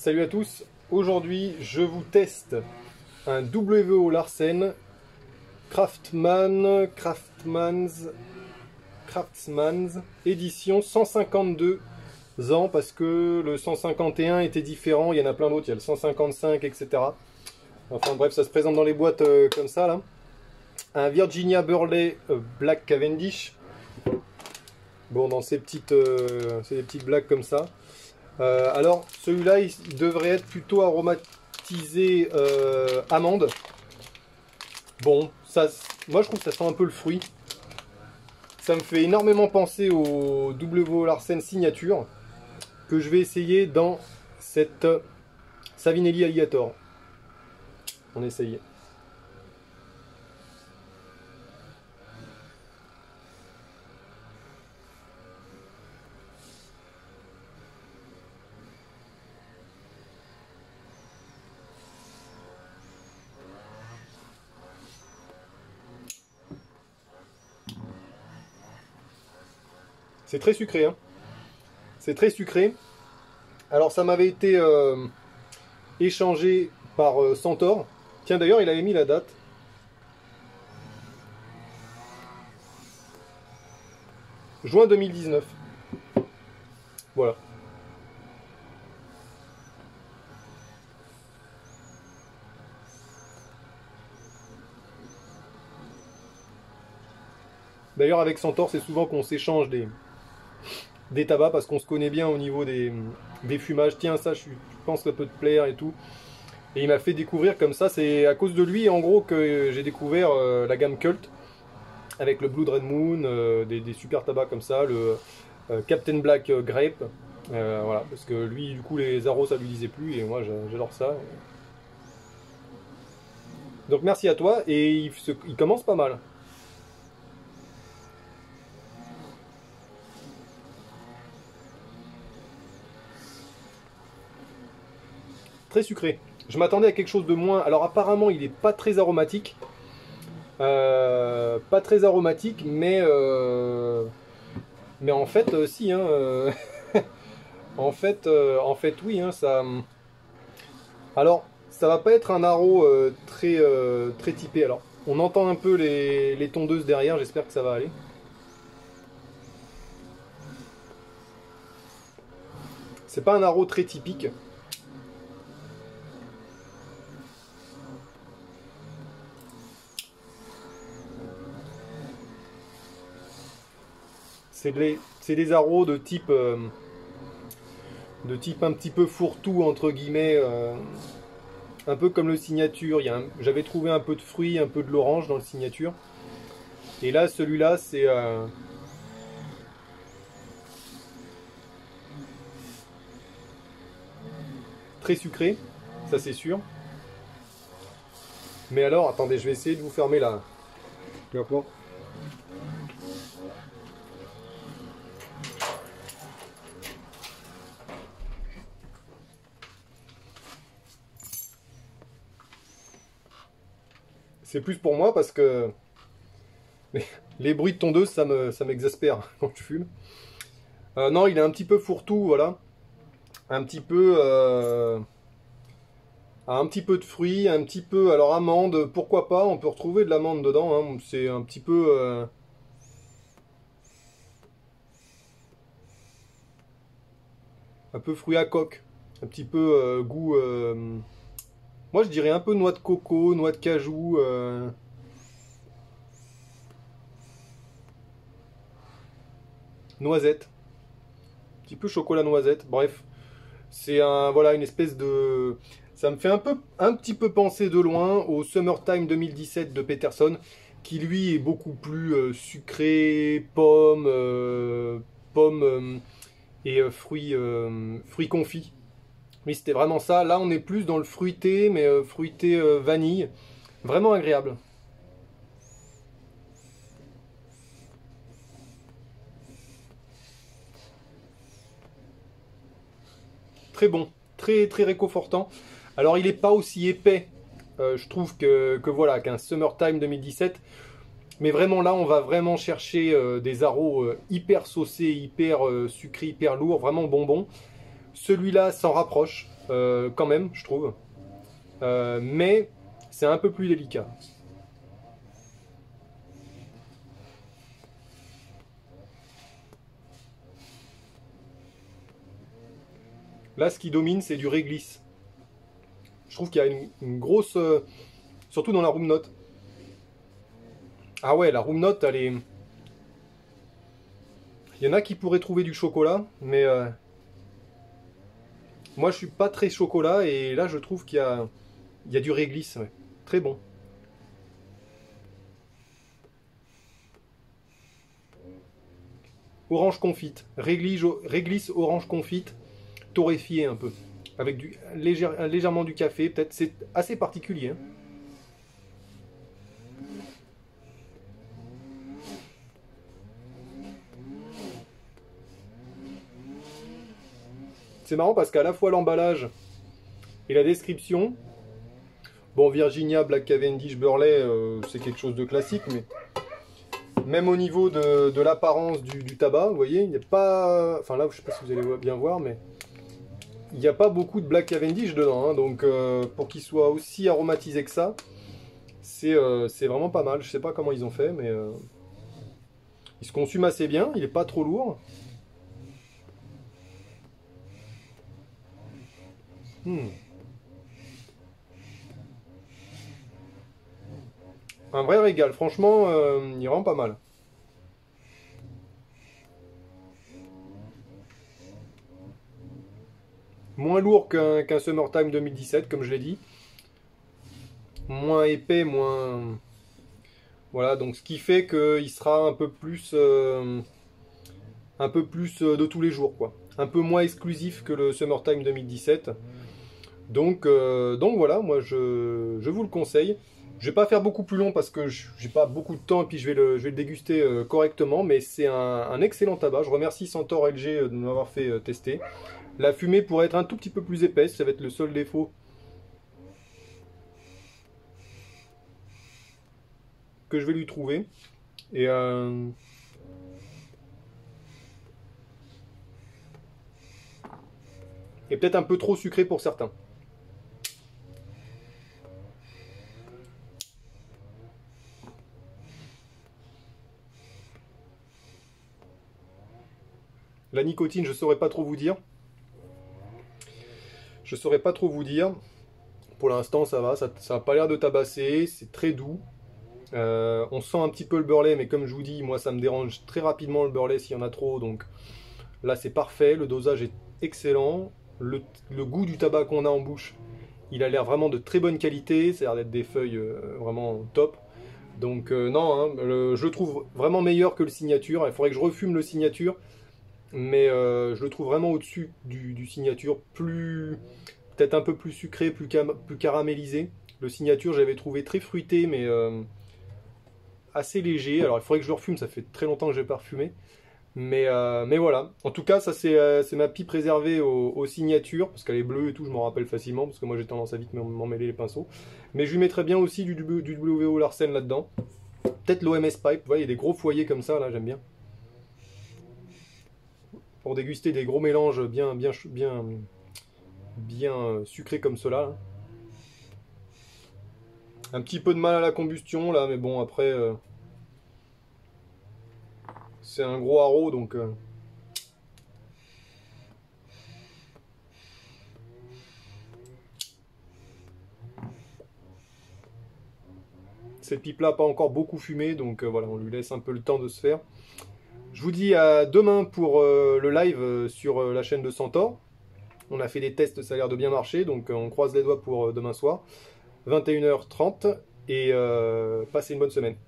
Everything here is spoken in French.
Salut à tous, aujourd'hui je vous teste un W.O. Larsen Craftsman's édition 152 ans, parce que le 151 était différent, il y en a plein d'autres, il y a le 155 etc. Enfin bref, ça se présente dans les boîtes comme ça là. Un Virginia Burley Black Cavendish. Bon, dans ces petites, c'est des petites blagues comme ça. Alors, celui-là, il devrait être plutôt aromatisé amande. Bon, ça, moi je trouve que ça sent un peu le fruit. Ça me fait énormément penser au W.O. Larsen Signature, que je vais essayer dans cette Savinelli Alligator. On essaye. C'est très sucré, hein. C'est très sucré. Alors ça m'avait été échangé par Centaure. Tiens, d'ailleurs, il avait mis la date. Juin 2019. Voilà. D'ailleurs, avec Centaure, c'est souvent qu'on s'échange des tabacs parce qu'on se connaît bien au niveau des fumages. Tiens, ça, je pense que ça peut te plaire et tout. Et il m'a fait découvrir comme ça. C'est à cause de lui, en gros, que j'ai découvert la gamme Cult avec le Blood Red Moon, des super tabacs comme ça, le Captain Black Grape. Voilà, parce que lui, du coup, les arros, ça lui disait plus et moi, j'adore ça. Donc, merci à toi. Et il commence pas mal. Très sucré. Je m'attendais à quelque chose de moins. Alors apparemment il n'est pas très aromatique. Pas très aromatique, mais en fait si hein, en fait oui hein, ça. Alors ça va pas être un haro très typé. Alors on entend un peu les tondeuses derrière, j'espère que ça va aller. C'est pas un haro très typique. C'est des arros de type un petit peu fourre-tout, entre guillemets, un peu comme le Signature. J'avais trouvé un peu de fruits, un peu de l'orange dans le Signature. Et là, celui-là, c'est très sucré, ça c'est sûr. Mais alors, attendez, je vais essayer de vous fermer là. D'accord. C'est plus pour moi parce que les bruits de tondeuse, ça m'exaspère quand je fume. Non, il est un petit peu fourre-tout, voilà. Un petit peu de fruits, un petit peu, alors amande, pourquoi pas, on peut retrouver de l'amande dedans, hein. C'est un petit peu fruit à coque, un petit peu goût, moi je dirais un peu noix de coco, noix de cajou, noisette, un petit peu chocolat noisette, bref, c'est voilà, une espèce de... Ça me fait un petit peu penser de loin au Summertime 2017 de Peterson, qui lui est beaucoup plus sucré, pomme, et fruits confits. Oui, c'était vraiment ça. Là, on est plus dans le fruité, mais fruité vanille. Vraiment agréable. Très bon, très réconfortant. Alors, il n'est pas aussi épais, je trouve, que voilà, qu'un Summertime 2017. Mais vraiment là, on va vraiment chercher des arros hyper saucés, hyper sucrés, hyper lourds, vraiment bonbons. Celui-là s'en rapproche. quand même, je trouve. Mais c'est un peu plus délicat. Là, ce qui domine, c'est du réglisse. Je trouve qu'il y a une grosse... surtout dans la room note. Ah ouais, la room note, elle est... Il y en a qui pourraient trouver du chocolat, mais... moi, je suis pas très chocolat, et là, je trouve il y a du réglisse. Ouais. Très bon. Orange confite. Réglisse orange confite, torréfié un peu. Avec légèrement du café, peut-être. C'est assez particulier. Hein. C'est marrant parce qu'à la fois l'emballage et la description, bon, Virginia Black Cavendish Burley, c'est quelque chose de classique, mais même au niveau de l'apparence du tabac, vous voyez, il n'y a pas... Enfin là, je ne sais pas si vous allez bien voir, mais il n'y a pas beaucoup de Black Cavendish dedans, hein, donc pour qu'il soit aussi aromatisé que ça, c'est vraiment pas mal. Je ne sais pas comment ils ont fait, mais il se consume assez bien, il n'est pas trop lourd. Un vrai régal, franchement, il est vraiment pas mal. Moins lourd qu'un Summertime 2017, comme je l'ai dit. Moins épais, moins... Voilà, donc ce qui fait qu'il sera un peu plus de tous les jours, quoi. Un peu moins exclusif que le Summertime 2017. Donc voilà, moi je vous le conseille. Je vais pas faire beaucoup plus long parce que j'ai pas beaucoup de temps et puis je vais le déguster correctement, mais c'est un excellent tabac. Je remercie Centaure LG de m'avoir fait tester. La fumée pourrait être un tout petit peu plus épaisse, ça va être le seul défaut que je vais lui trouver. Et, et peut-être un peu trop sucré pour certains. La nicotine, je saurais pas trop vous dire. Je saurais pas trop vous dire. Pour l'instant, ça va, ça n'a pas l'air de tabasser, c'est très doux. On sent un petit peu le beurre-lait, mais comme je vous dis, moi ça me dérange très rapidement le beurre-lait s'il y en a trop, donc là c'est parfait, le dosage est excellent, le goût du tabac qu'on a en bouche, il a l'air vraiment de très bonne qualité, ça a l'air d'être des feuilles vraiment top. Donc non, hein, je le trouve vraiment meilleur que le signature, il faudrait que je refume le signature, mais je le trouve vraiment au-dessus du signature, peut-être un peu plus sucré, plus caramélisé. Le signature j'avais trouvé très fruité, mais assez léger. Alors il faudrait que je le refume, ça fait très longtemps que je n'ai pas refumé. Mais voilà. En tout cas, ça c'est ma pipe réservée aux signatures, parce qu'elle est bleue et tout, je m'en rappelle facilement, parce que moi j'ai tendance à vite m'en mêler les pinceaux. Mais je lui mettrais bien aussi du WO Larsen là-dedans. Peut-être l'OMS Pipe, vous voyez, il y a des gros foyers comme ça, là, j'aime bien. Pour déguster des gros mélanges bien sucrés comme cela. Là. Un petit peu de mal à la combustion, là, mais bon, après... c'est un gros haro, donc... Cette pipe-là n'a pas encore beaucoup fumé, donc voilà, on lui laisse un peu le temps de se faire. Je vous dis à demain pour le live sur la chaîne de Centaure. On a fait des tests, ça a l'air de bien marcher, donc on croise les doigts pour demain soir, 21h30, et passez une bonne semaine.